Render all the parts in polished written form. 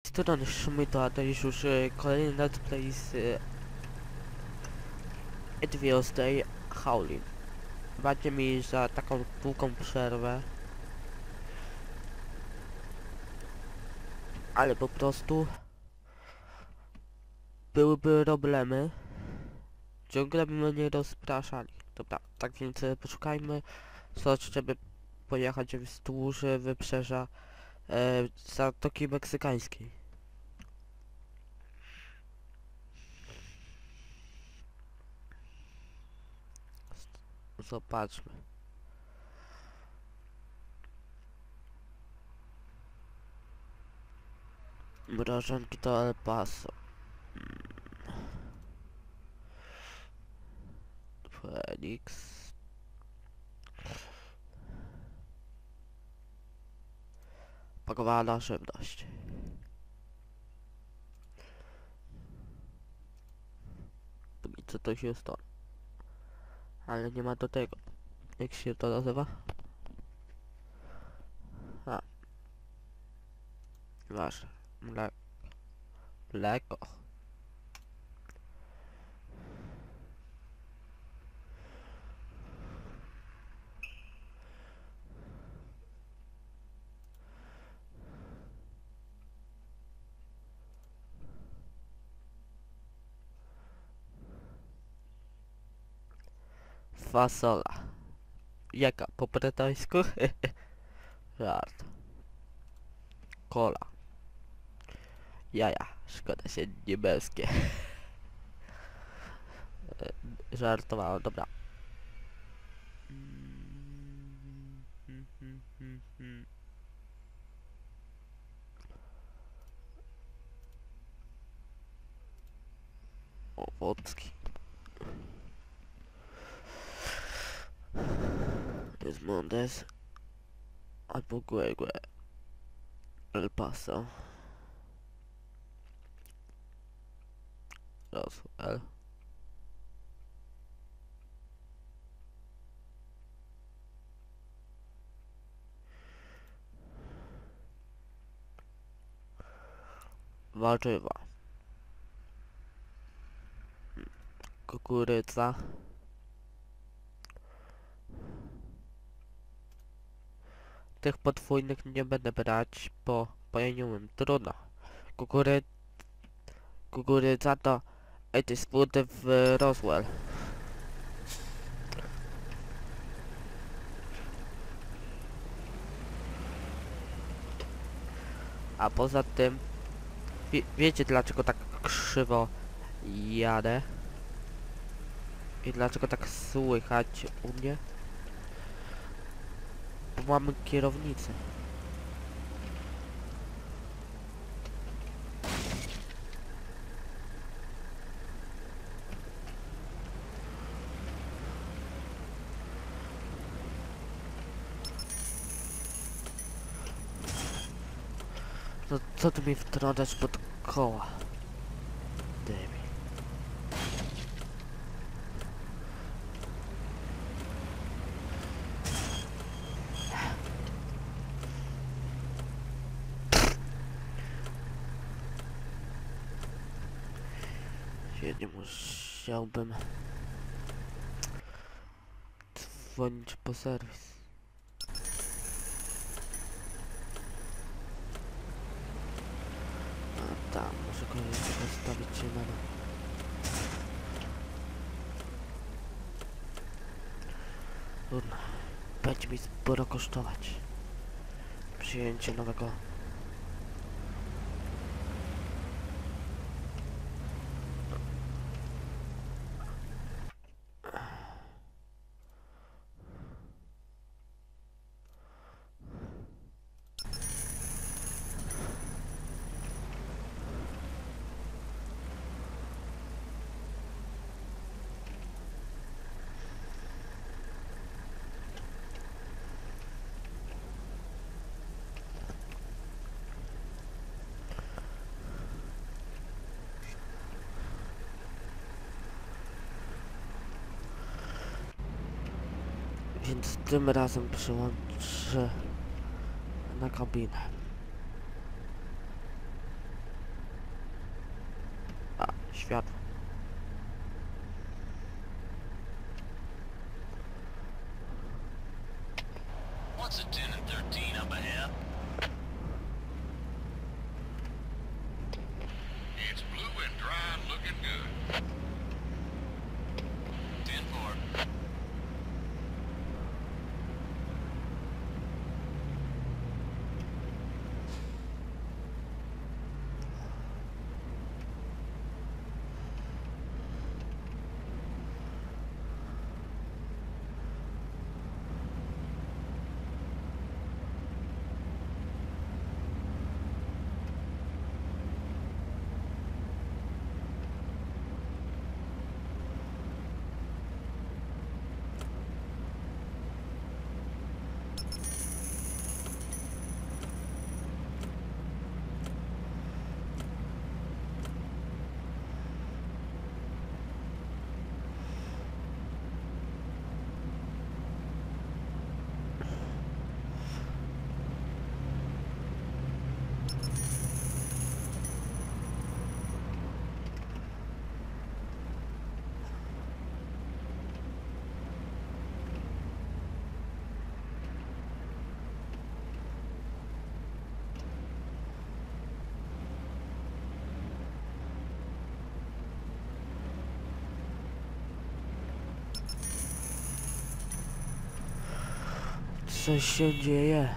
strony Szmyto, a to jest już kolejny let's play z Edwiostay Howling. Wybaczcie mi za taką długą przerwę, ale po prostu byłyby problemy. Ciągle by mnie rozpraszali. Dobra, tak więc poszukajmy coś, żeby pojechać wzdłuż wybrzeża Zatoki Meksykańskiej. Zobaczmy. Mrożonki do El Paso. Phoenix. Pakowana żywność. Póki co to się stąd. Ale nie ma do tego. Jak się to nazywa? A. Masz. Mleko. Fasola. Jaka? Po brytyjsku? Żart. Kola. Jaja. Szkoda się niebeskie. Żartowałem, dobra. Owocki. Desmondes. Albo Guegue. El Paso. Roswell. Warzywa. Kukurydza. Tych podwójnych nie będę brać, bo ja nie umiem. Trudno. Kukurydza to It food w Roswell. A poza tym wiecie dlaczego tak krzywo jadę? I dlaczego tak słychać u mnie? Bo mamy kierownicę. No co tu mi wtrącasz pod koła? Debil. Nie musiałbym dzwonić po serwis. A tam, muszę koniecznie postawić się na... Trudno. Będzie mi sporo kosztować przyjęcie nowego. Więc tym razem przyłączę na kabinę. światło. What's at 10 and 13 up ahead? It's blue and dry and looking good. 10-4. Co się dzieje?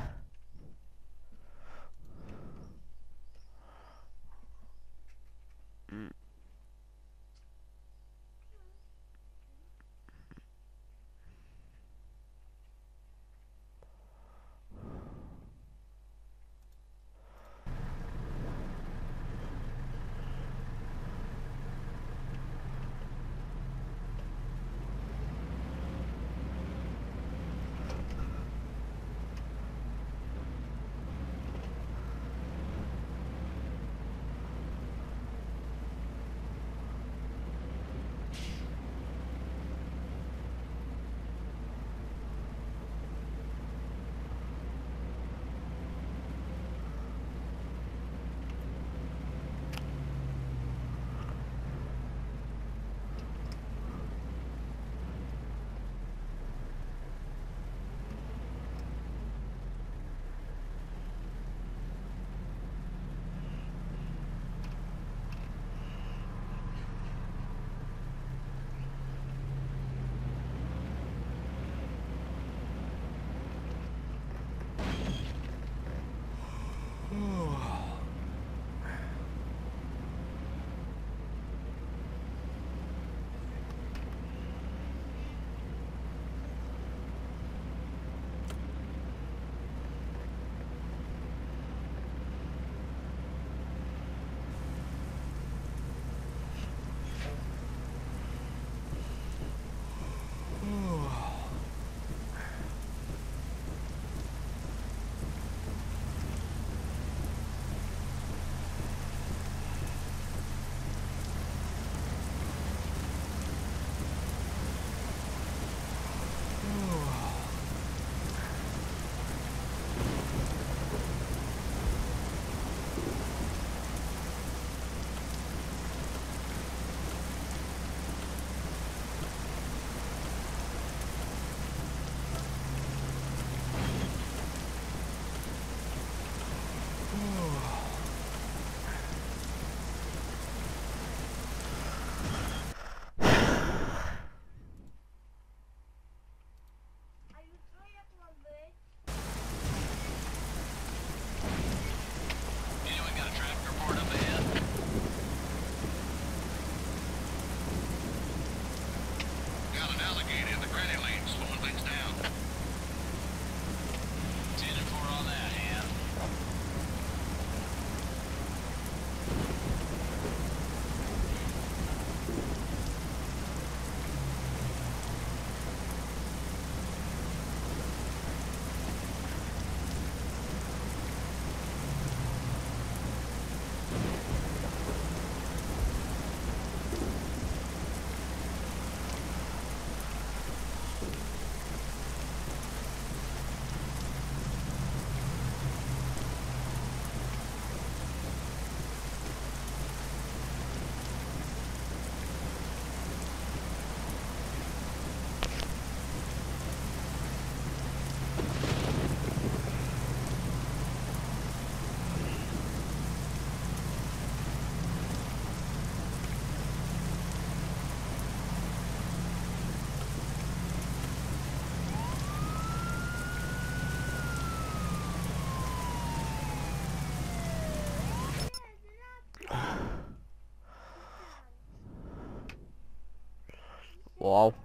Wow.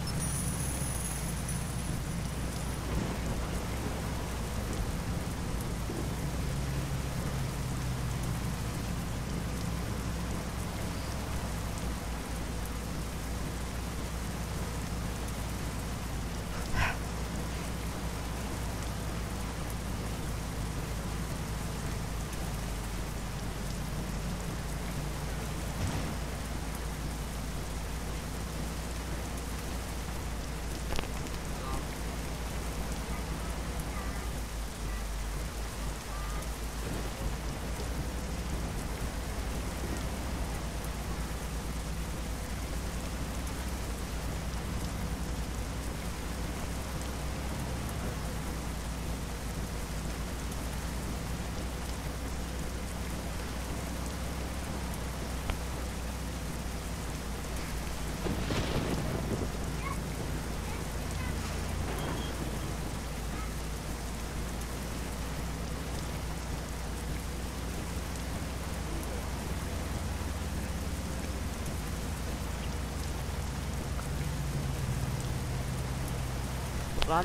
Run.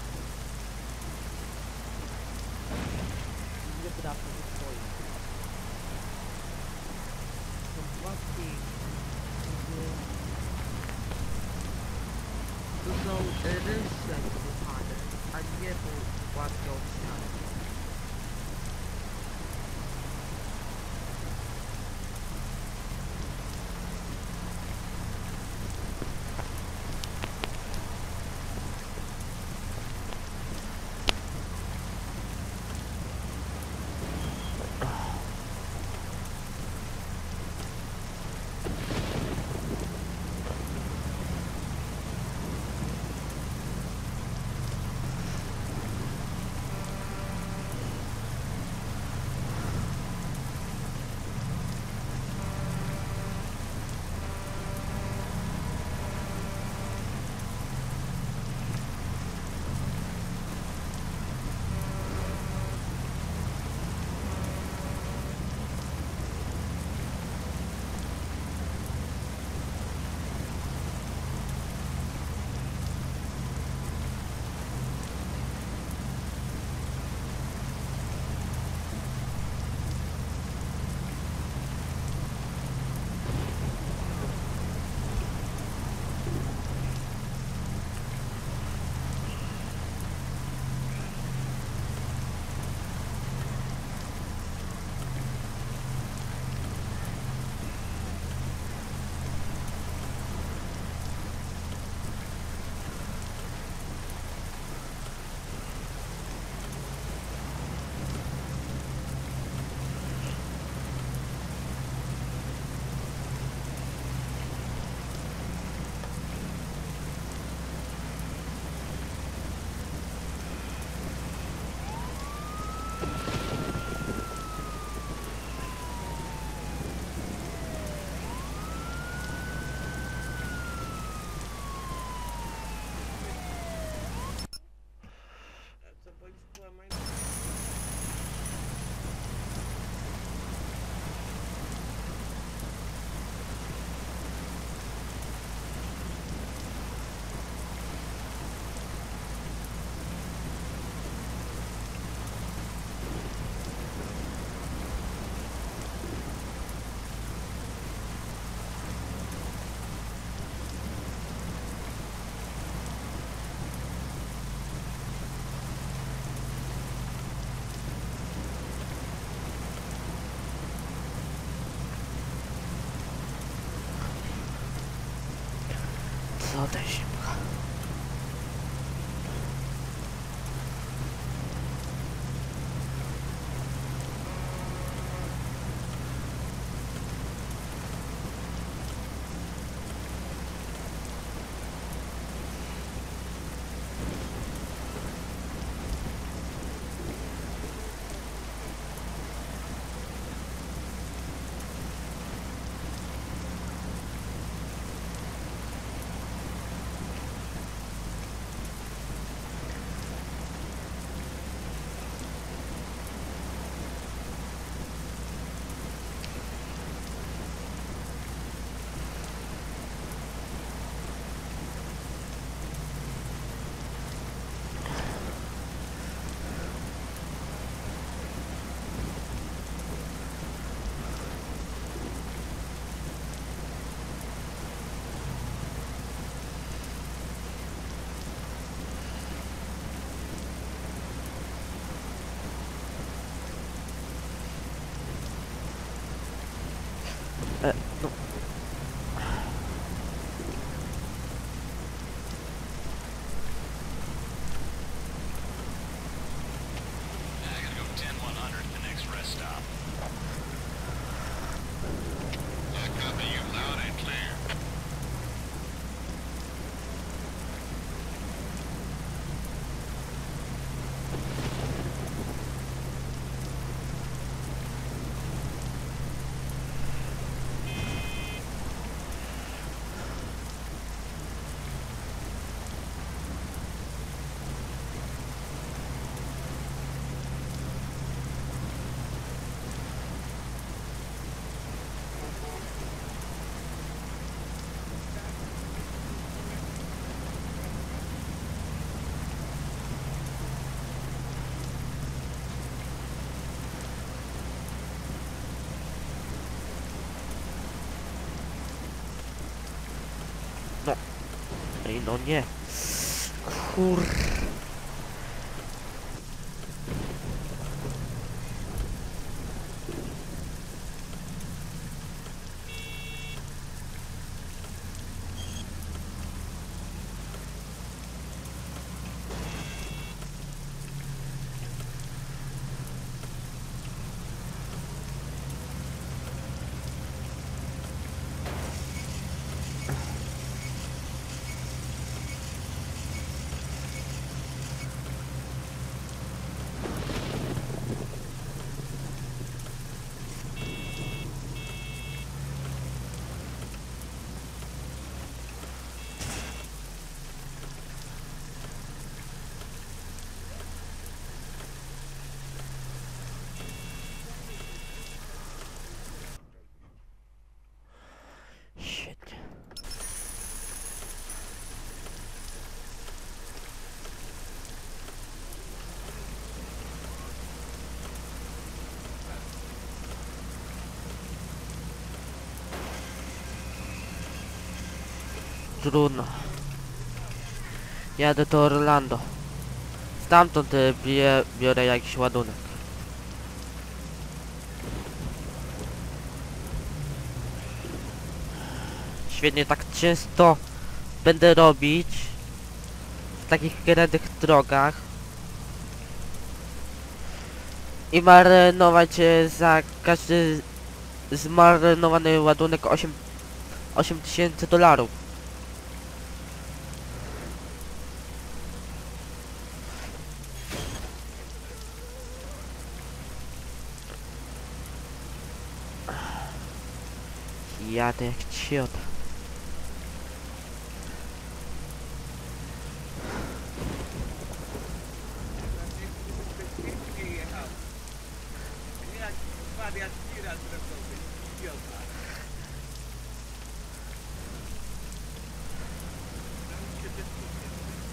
Look it up for this point. So what so it is sensible harder. I get what goes on. Co ta zimka? No. I gotta go 10-100 the next rest stop. I copy you loud and clear. Ej, no nie. Kur... Shit. Trudno. Jadę do Orlando. Stamtąd biorę jakiś ładunek. Świetnie, tak często będę robić w takich krętych drogach i marnować za każdy zmarnowany ładunek 8000 dolarów. Jadę jak ciot. Bezpiecznie jechał. Nie jak wariat tira zrobił, idiota. Tam się bezpiecznie.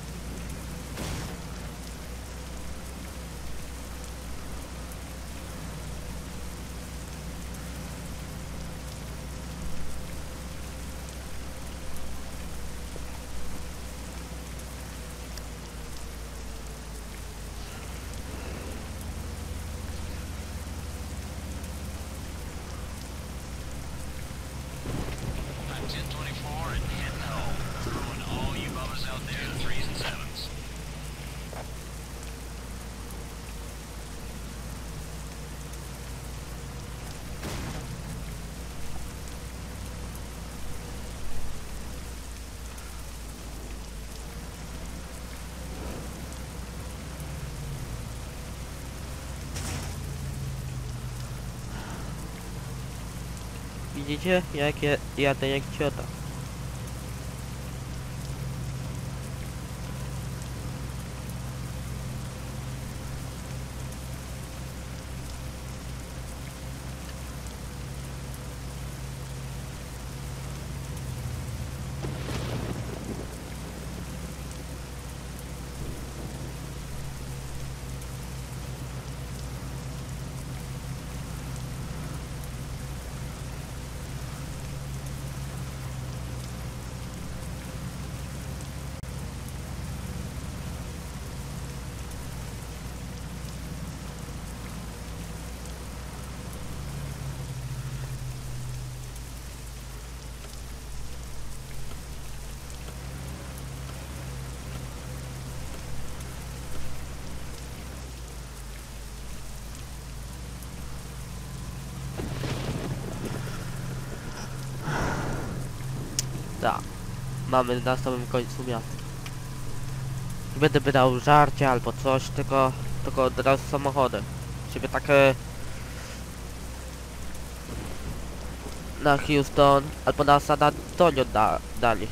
I'm 1024 and heading home. Throwing all you bummers out there to 3s and 7s. Widzicie? Jak jadę jak ciota. Tak. Mamy na samym końcu miasta. Nie będę brał żarcia albo coś, tylko od razu samochody. Żeby takie na Houston albo na San Antonio dali.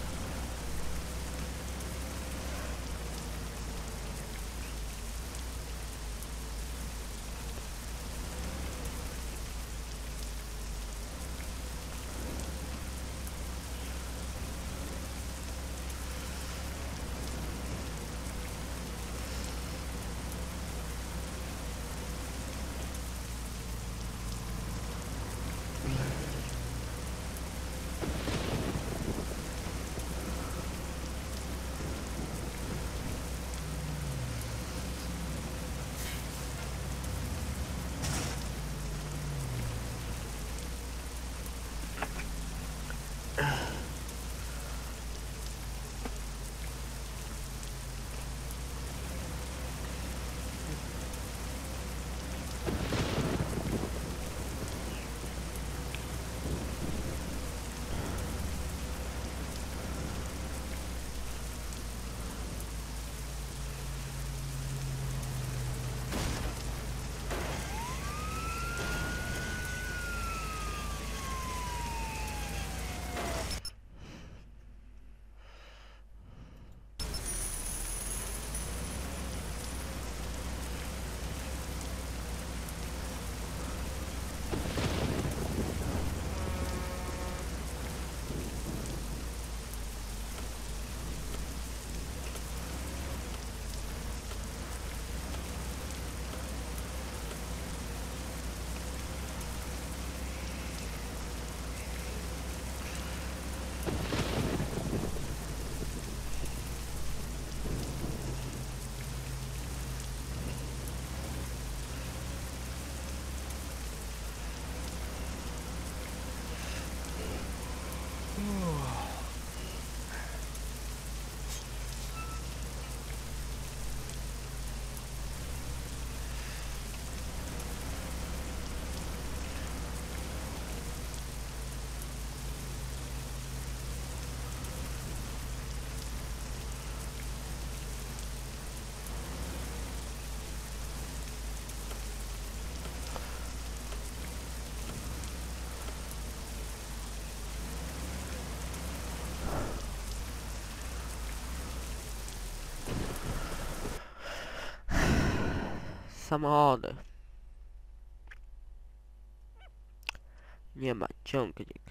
Samochody. Nie ma ciągnik.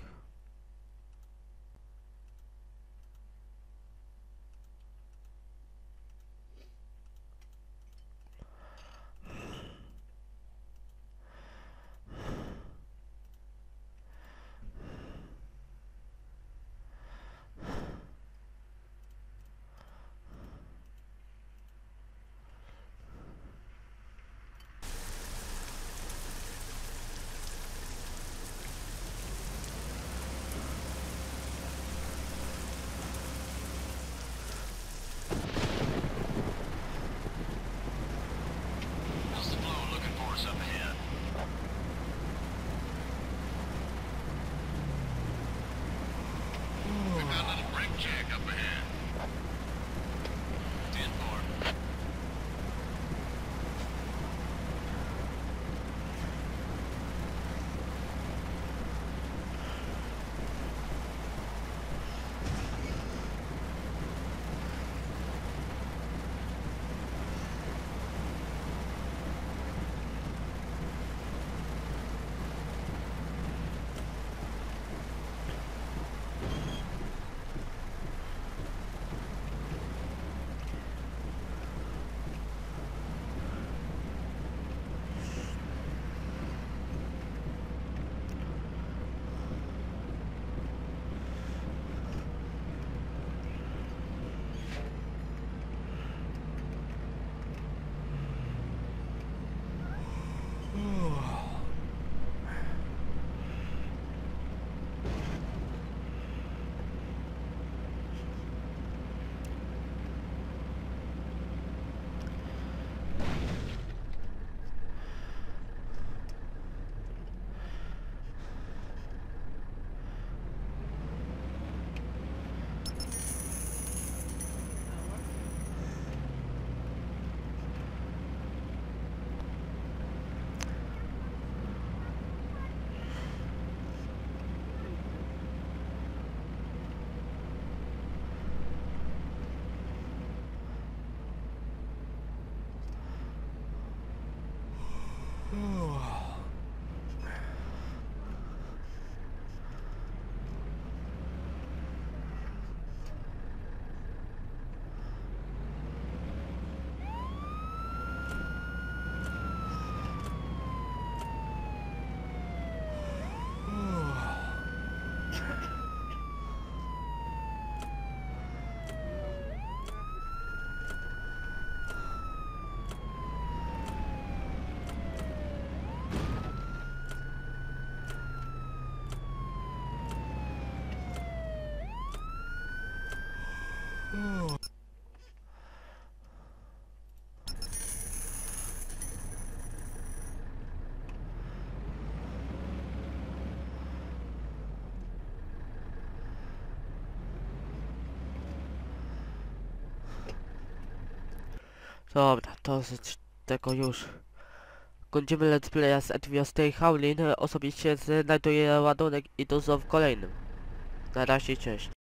Dobra, to z tego już. Kończymy let's playa z Edwio Stay Howlin. Osobiście znajduję ładunek i to w kolejnym. Na razie, cześć.